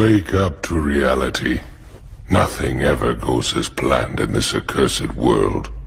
Wake up to reality. Nothing ever goes as planned in this accursed world.